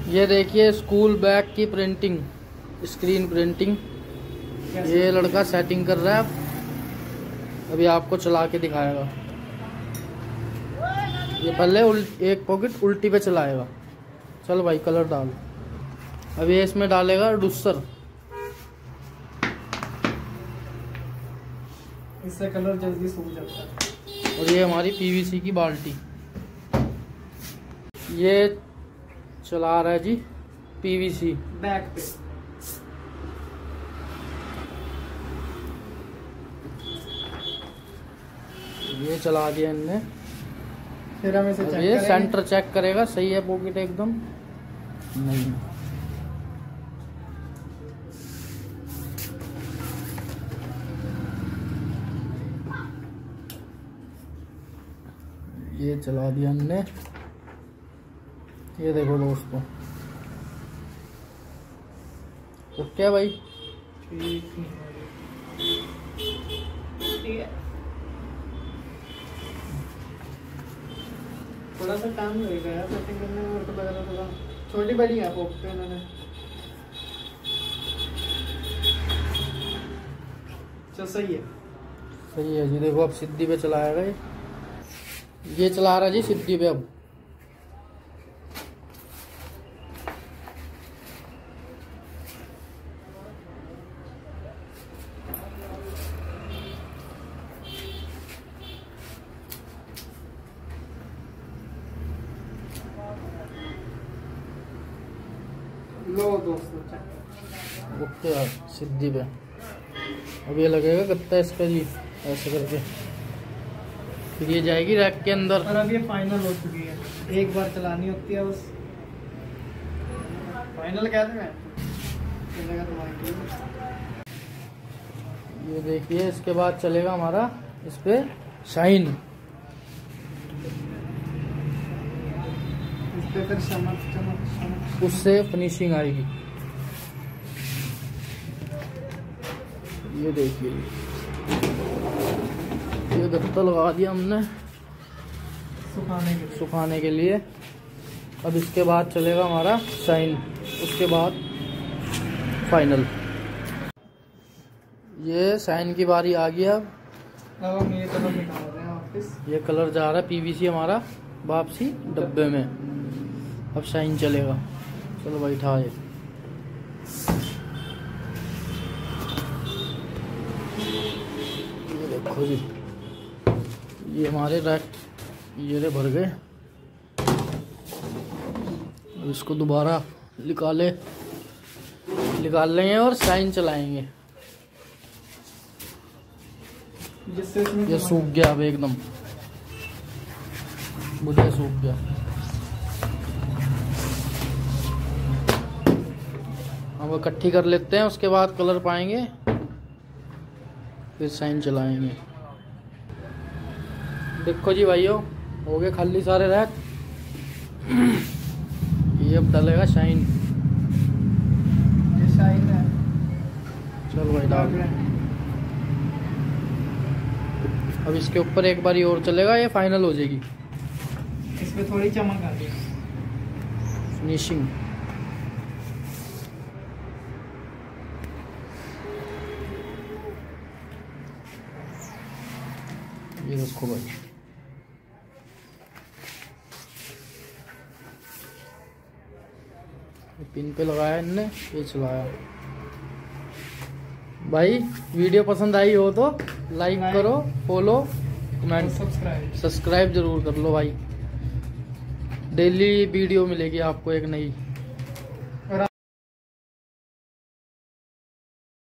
ये देखिए school bag की प्रिंटिंग, स्क्रीन प्रिंटिंग। ये लड़का सेटिंग कर रहा है, अभी आपको चला के दिखाएगा। ये पहले एक पॉकेट उल्टी पे चलाएगा। चल भाई कलर डाल। अभी ये इसमें डालेगा डूसर, इससे कलर जल्दी सूख जाता है। और ये हमारी पीवीसी की बाल्टी। ये चला रहा है जी पीवीसी बैक पे। ये चला दिया इनने। फिर हम इसे चेक ये करेंगे। सेंटर चेक करेगा, सही है पॉकेट एकदम नहीं। ये चला दिया हमने। ये देखो दोस्तों, ओके है भाई। ठीक है। थोड़ा सा काम लगेगा यार सेटिंग करने में, मेरे को लग रहा थोड़ा छोटी बड़ी है पॉकेट पे इन्होंने। चल सही है। सही है जी। देखो अब सिद्धि पे चलाएगा ये चला रहा जी सिद्धि पे। अब लो दोस्तों ओके यार सिद्धि पे। अब ये लगेगा गत्ता इस पे जी, ऐसे करके फिर ये जाएगी रैक के अंदर। और अब ये फाइनल हो चुकी है, एक बार चलानी होती है बस। फाइनल कहते हैं। ये देखिए इसके बाद चलेगा हमारा इस पे शाइन। इस पे फिर चमक चमक चमक, उससे फिनिशिंग आएगी। ये देखिए ये गत्ता लगा दिया हमने सुखाने के लिए। अब इसके बाद चलेगा हमारा शाइन, उसके बाद फाइनल। ये शाइन की बारी आ गई। अब हम ये कलर निकाल रहे हैं वापस। ये कलर जा रहा है पीवीसी हमारा वापसी डब्बे में। अब शाइन चलेगा। चलो भाई उठा ये। देखो जी ये हमारे रैक ये भर गए। इसको दोबारा निकाल लेंगे और शाइन चलाएंगे। ये सूख गया अब एकदम, मुझे सूख गया। हम इकट्ठी कर लेते हैं, उसके बाद कलर पाएंगे फिर शाइन चलाएंगे। देखो जी भाइयों हो गए खाली सारे रैक। ये अब डालेगा शाइन। ये शाइन है। चलो भाई डाल। अब इसके ऊपर एक बारी और चलेगा, ये फाइनल हो जाएगी। इस पे थोड़ी चमक आ गई। फिनिशिंग। ये देखो भाई पिन पे लगाया इनने, ये चलाया। भाई वीडियो पसंद आई हो तो लाइक करो, फॉलो, कमेंट, सब्सक्राइब जरूर कर लो भाई। डेली वीडियो मिलेगी आपको एक नई।